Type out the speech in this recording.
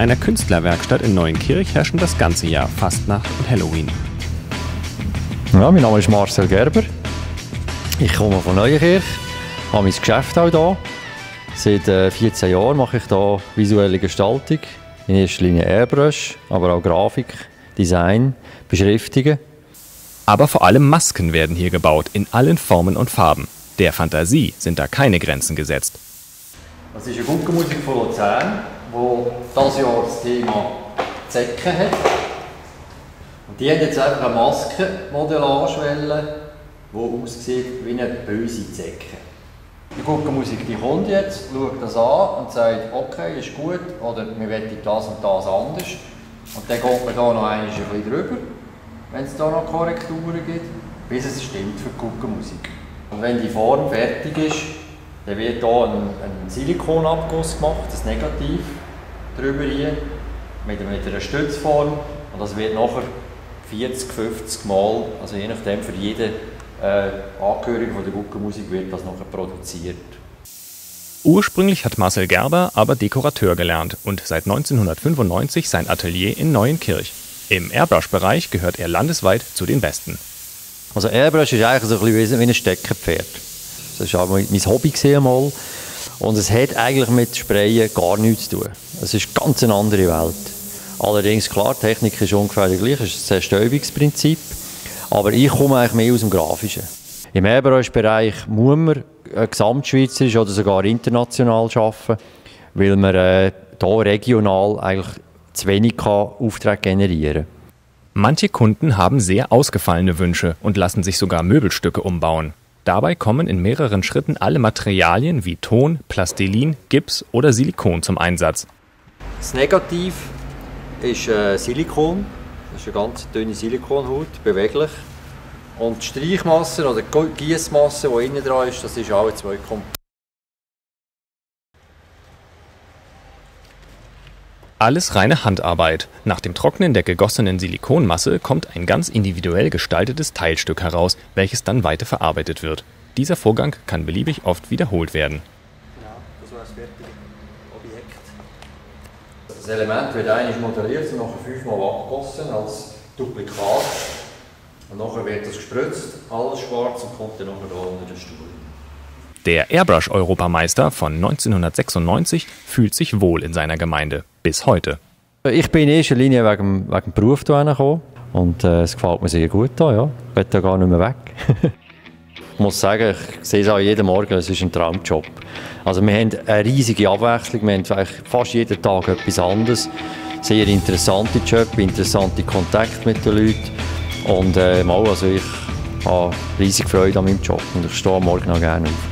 einer Künstlerwerkstatt in Neuenkirch herrschen das ganze Jahr Fastnacht und Halloween. Ja, mein Name ist Marcel Gerber. Ich komme von Neuenkirch, habe mein Geschäft auch hier. Seit 14 Jahren mache ich hier visuelle Gestaltung. In erster Linie Airbrush, aber auch Grafik, Design, Beschriftungen. Aber vor allem Masken werden hier gebaut, in allen Formen und Farben. Der Fantasie sind da keine Grenzen gesetzt. Das ist eine Guggenmusik von Luzern, die dieses Jahr das Thema Zecken hat. Und die haben jetzt einfach eine Maskenmodellage, die aussieht wie eine böse Zecke. Die Guggenmusik die kommt jetzt, schaut das an und sagt, okay, ist gut, oder wir wollen das und das anders. Und dann geht man da noch ein bisschen drüber, wenn es da noch Korrekturen gibt, bis es stimmt für die Guggenmusik. Und wenn die Form fertig ist, dann wird hier ein Silikonabguss gemacht, ein Negativ drüber hier, mit einer Stützform. Und das wird nachher 40, 50 Mal, also je nachdem für jeden Angehörigen der Guggenmusik wird das nachher produziert. Ursprünglich hat Marcel Gerber aber Dekorateur gelernt und seit 1995 sein Atelier in Neuenkirch. Im Airbrush-Bereich gehört er landesweit zu den Besten. Also Airbrush ist eigentlich so ein bisschen wie ein Steckenpferd. Das war auch mein Hobby einmal. Und es hat eigentlich mit Sprayen gar nichts zu tun. Es ist ganz eine andere Welt. Allerdings, klar, die Technik ist ungefähr die gleiche, es ist ein Zerstäubungsprinzip. Aber ich komme eigentlich mehr aus dem Grafischen. Im Airbrush-Bereich muss man gesamtschweizerisch oder sogar international arbeiten, weil man hier regional eigentlich zu wenig Aufträge generieren kann. Manche Kunden haben sehr ausgefallene Wünsche und lassen sich sogar Möbelstücke umbauen. Dabei kommen in mehreren Schritten alle Materialien wie Ton, Plastilin, Gips oder Silikon zum Einsatz. Das Negativ ist Silikon. Das ist eine ganz dünne Silikonhaut, beweglich. Und die Streichmasse oder die Giessmasse, die innen dran ist, das ist alle 2 Komponenten. Alles reine Handarbeit. Nach dem Trocknen der gegossenen Silikonmasse kommt ein ganz individuell gestaltetes Teilstück heraus, welches dann weiter verarbeitet wird. Dieser Vorgang kann beliebig oft wiederholt werden. Genau, das war das fertige Objekt. Das Element wird einmal modelliert und nachher 5-mal abgegossen als Duplikat. Und nachher wird das gespritzt, alles schwarz und kommt dann nachher da unter den Stuhl. Der Airbrush-Europameister von 1996 fühlt sich wohl in seiner Gemeinde. Bis heute. Ich bin in erster Linie wegen dem Beruf hierher gekommen. Und es gefällt mir sehr gut hier, ja. Ich will da gar nicht mehr weg. Ich muss sagen, ich sehe es auch jeden Morgen, es ist ein Traumjob. Also wir haben eine riesige Abwechslung, wir haben fast jeden Tag etwas anderes. Sehr interessante Job, interessante Kontakte mit den Leuten. Und also ich habe riesige Freude an meinem Job und ich stehe am Morgen auch gerne auf.